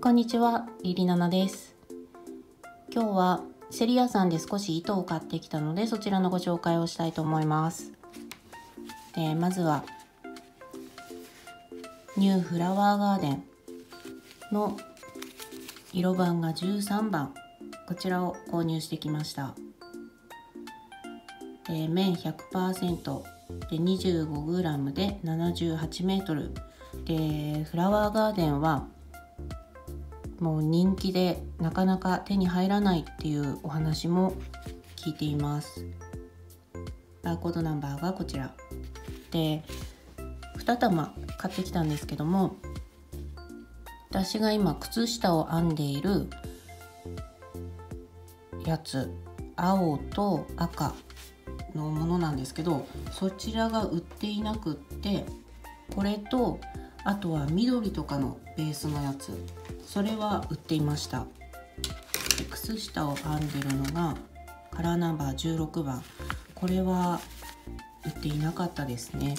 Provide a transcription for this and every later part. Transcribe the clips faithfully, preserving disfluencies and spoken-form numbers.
こんにちは、リリナナです。今日はセリアさんで少し糸を買ってきたので、そちらのご紹介をしたいと思います。でまずはニューフラワーガーデンの色番がじゅうさんばん、こちらを購入してきました。で綿 ひゃくパーセント で にじゅうごグラム でななじゅうはちメートルで、フラワーガーデンはもう人気でなかなか手に入らないっていうお話も聞いています。バーコードナンバーがこちらで、に玉買ってきたんですけども、私が今靴下を編んでいるやつ、青と赤のものなんですけど、そちらが売っていなくって、これとあとは緑とかのベースのやつ、それは売っていました。で靴下を編んでるのがカラーナンバーじゅうろくばん、これは売っていなかったですね。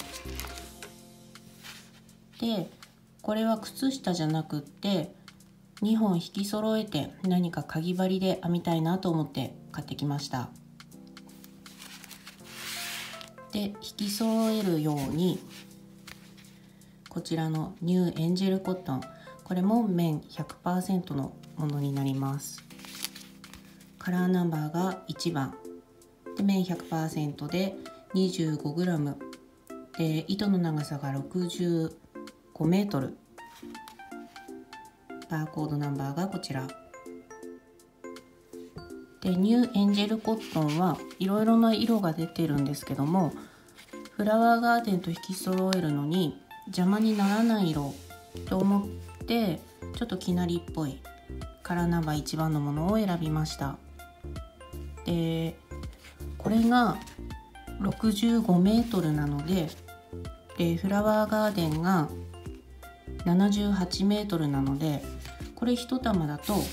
でこれは靴下じゃなくってにほん引き揃えて何かかぎ針で編みたいなと思って買ってきました。で引き揃えるようにこちらのニューエンジェルコットン、これも綿 ひゃくパーセント のものになります。カラーナンバーがいちばんで、綿 ひゃくパーセント で にじゅうごグラム で、糸の長さがろくじゅうごメートル、バーコードナンバーがこちらで、ニューエンジェルコットンはいろいろな色が出てるんですけども、フラワーガーデンと引き揃えるのに邪魔にならない色と思ってちょっときなりっぽいカラーナンバーいちばんのものを選びました。でこれがろくじゅうごメートルなので、でフラワーガーデンがななじゅうはちメートルなので、これいち玉だとい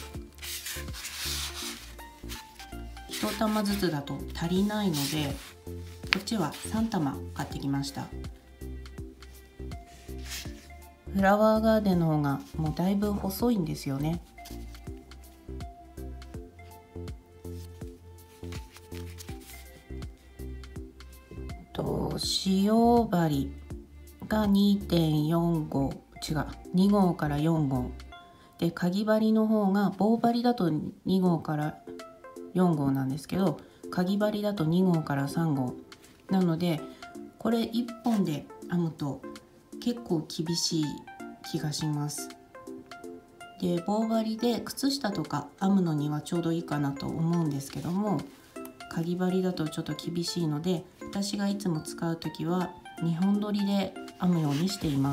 ち玉ずつだと足りないので、こっちはさん玉買ってきました。フラワーガーデンの方がもうだいぶ細いんですよね。と塩針が にてんよんご、違うに号からよん号で、かぎ針の方が棒針だとに号からよん号なんですけど、かぎ針だとに号からさん号なので、これいっぽんで編むと結構厳しい気がします。で棒針で靴下とか編むのにはちょうどいいかなと思うんですけども、かぎ針だとちょっと厳しいので、私がいつも使う時はにほん取りで編むようにしています。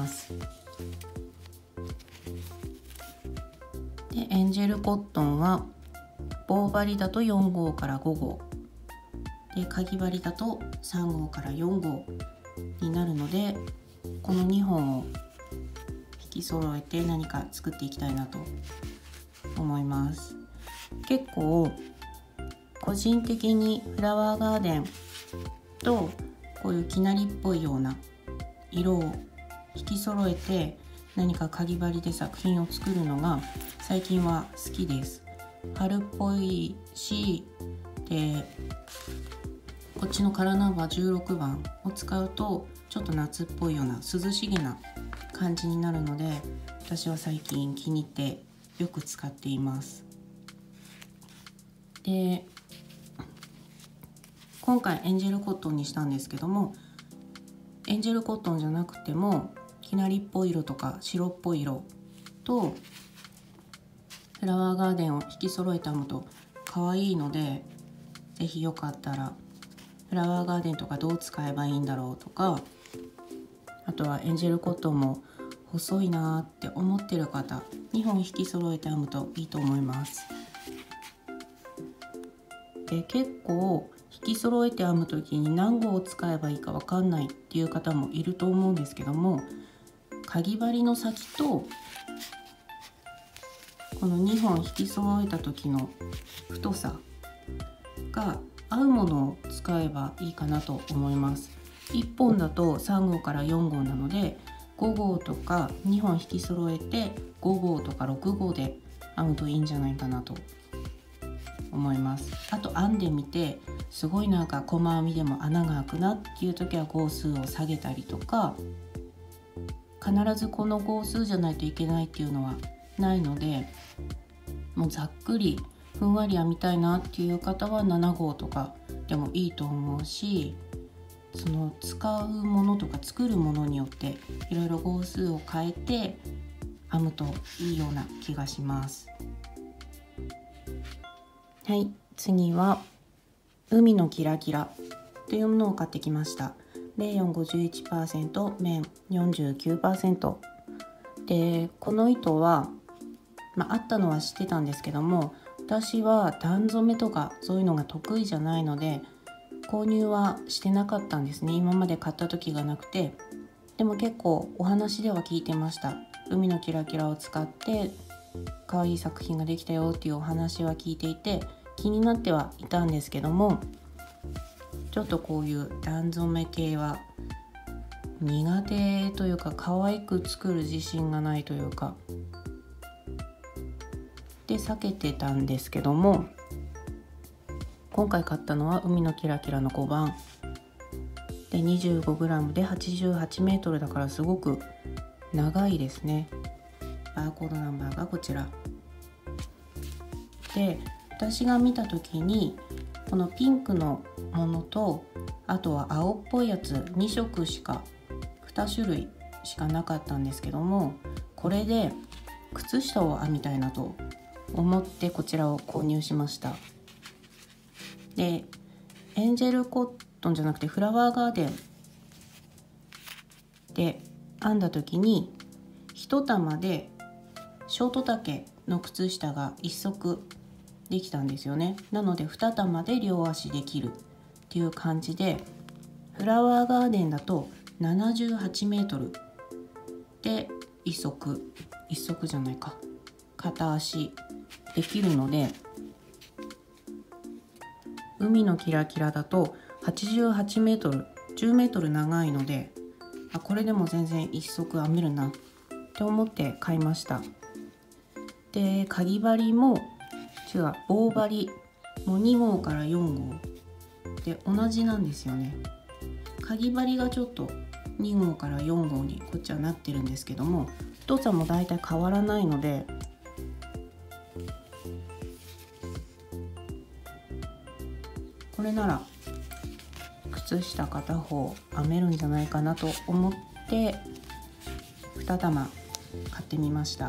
でエンジェルコットンは棒針だとよん号からご号で、かぎ針だとさん号からよん号になるので、このにほんを引き揃えて何か作っていきたいなと思います。結構個人的にフラワーガーデンとこういうきなりっぽいような色を引き揃えて何かかぎ針で作品を作るのが最近は好きです。春っぽいし、でこっちのカラーナンバーじゅうろくばんを使うとちょっと夏っぽいような涼しげな感じになるので、私は最近気に入ってよく使っています。で今回エンジェルコットンにしたんですけども、エンジェルコットンじゃなくてもきなりっぽい色とか白っぽい色とフラワーガーデンを引き揃えて編むと可愛いので、ぜひよかったらフラワーガーデンとかどう使えばいいんだろうとか、あとはエンジェルコットンも細いなって思ってる方、にほん引き揃えて編むといいと思います。で結構引き揃えて編む時に何号を使えばいいか分かんないっていう方もいると思うんですけども、かぎ針の先とこのにほん引き揃えた時の太さが合うものを使えばいいかなと思います。いっぽんだとさん号からよん号なので、 ご号とかにほん引き揃えてご号とかろく号で編むといいんじゃないかなと思います。あと編んでみてすごいなんか細編みでも穴が開くなっていう時は号数を下げたりとか、必ずこの号数じゃないといけないっていうのはないので、もうざっくりふんわり編みたいなっていう方はなな号とかでもいいと思うし、その使うものとか作るものによっていろいろ号数を変えて編むといいような気がします。はい、次は海のキラキラというものを買ってきました。レーヨン ごじゅういちパーセント、綿 よんじゅうきゅうパーセント で、この糸は、まあ、あったのは知ってたんですけども、私は段染めとかそういうのが得意じゃないので購入はしてなかったんですね。今まで買った時がなくて。でも結構お話では聞いてました。海のキラキラを使って可愛い作品ができたよっていうお話は聞いていて気になってはいたんですけども、ちょっとこういう段染め系は苦手というか、可愛く作る自信がないというかで避けてたんですけども、今回買ったのは海のキラキラのごばんで にじゅうごグラム ではちじゅうはちメートルだからすごく長いですね。バーコードナンバーがこちらで、私が見た時にこのピンクのものとあとは青っぽいやつに色しかに種類しかなかったんですけども、これで靴下を編みたいなと思ってこちらを購入しました。でエンジェルコットンじゃなくてフラワーガーデンで編んだ時に一玉でショート丈の靴下が一足できたんですよね。なので二玉で両足できるっていう感じで、フラワーガーデンだとななじゅうはちメートルで一足一足じゃないか片足できるので、海のキラキラだとはちじゅうはちメートル、じゅうメートル長いので、あ、これでも全然一足編めるなって思って買いました。で、かぎ針も違う棒針もに号からよん号で同じなんですよね。かぎ針がちょっとに号からよん号にこっちはなってるんですけども、太さもだいたい変わらないので、これなら靴下片方編めるんじゃないかなと思ってに玉買ってみました。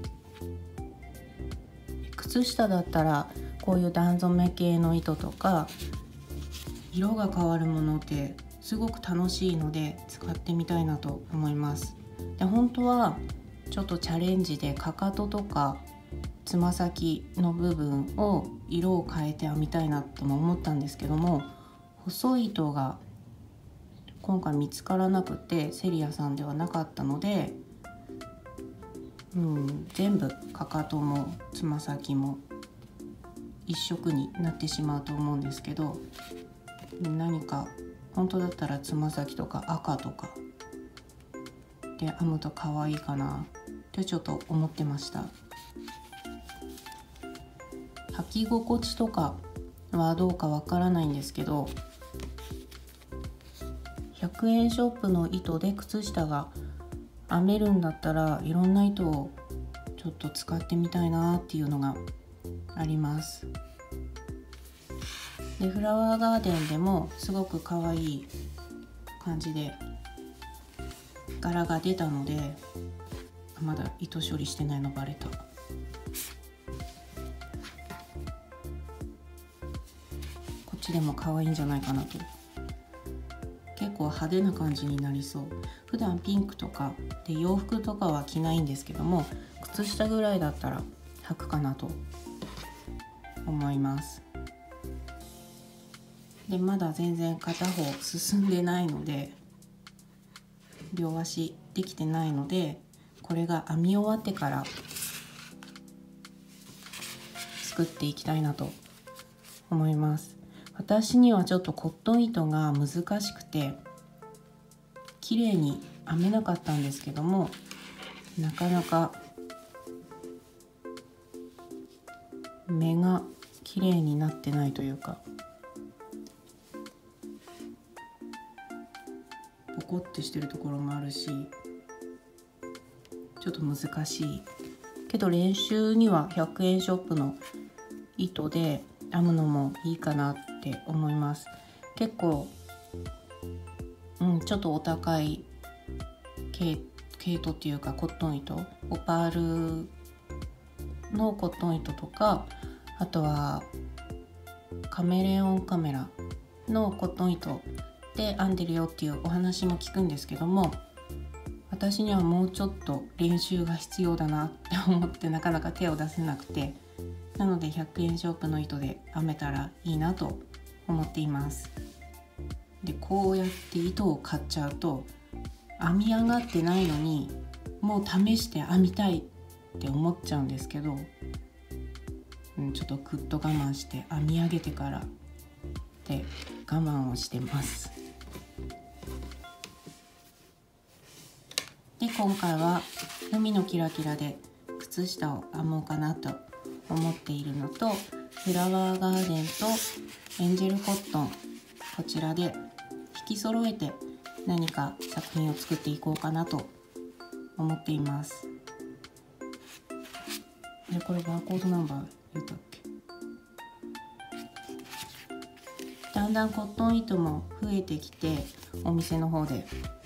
靴下だったらこういう段染め系の糸とか色が変わるものってすごく楽しいので使ってみたいなと思います。で、本当はちょっとチャレンジでかかととかつま先の部分を色を変えて編みたいなとも思ったんですけども、細い糸が今回見つからなくてセリアさんではなかったので、うん、全部かかともつま先も一色になってしまうと思うんですけど、何か本当だったらつま先とか赤とかで編むと可愛いかなってちょっと思ってました。履き心地とかはどうかわからないんですけど、ひゃくえんショップの糸で靴下が編めるんだったらいろんな糸をちょっと使ってみたいなっていうのがあります。で、フラワーガーデンでもすごく可愛い感じで柄が出たので、まだ糸処理してないのバレた。こっちでも可愛いんじゃないかなと。結構派手な感じになりそう。普段ピンクとかで洋服とかは着ないんですけども、靴下ぐらいだったら履くかなと思います。で、まだ全然片方進んでないので、両足できてないので、これが編み終わってから作っていきたいなと思います。私にはちょっとコットン糸が難しくて綺麗に編めなかったんですけども、なかなか目が綺麗になってないというか、ポコってしてるところもあるし、ちょっと難しいけど、練習にはひゃくえんショップの糸で編むのもいいかなって思います。結構、うん、ちょっとお高い毛毛糸っていうかコットン糸、オパールのコットン糸とか、あとはカメレオンカメラのコットン糸で編んでるよっていうお話も聞くんですけども、私にはもうちょっと練習が必要だなって思ってなかなか手を出せなくて、なのでひゃくえんショップの糸で編めたらいいなと思っています。でこうやって糸を買っちゃうと、編み上がってないのにもう試して編みたいって思っちゃうんですけど、うん、ちょっとぐっと我慢して編み上げてからで我慢をしてます。で今回は海のキラキラで靴下を編もうかなと思っているのと、フラワーガーデンとエンジェルコットン、こちらで引き揃えて何か作品を作っていこうかなと思っています。でこれバーコードナンバー言ったっけ。だんだんコットン糸も増えてきて、お店の方で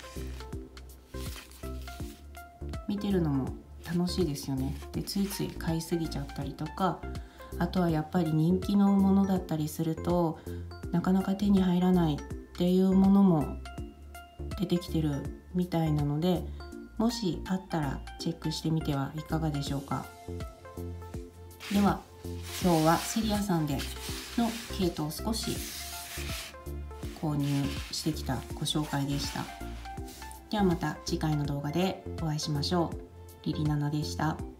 見てるのも楽しいですよね。でついつい買いすぎちゃったりとか、あとはやっぱり人気のものだったりするとなかなか手に入らないっていうものも出てきてるみたいなので、もしあったらチェックしてみてはいかがでしょうか。では今日はセリアさんでの毛糸を少し購入してきたご紹介でした。ではまた次回の動画でお会いしましょう。リリナナでした。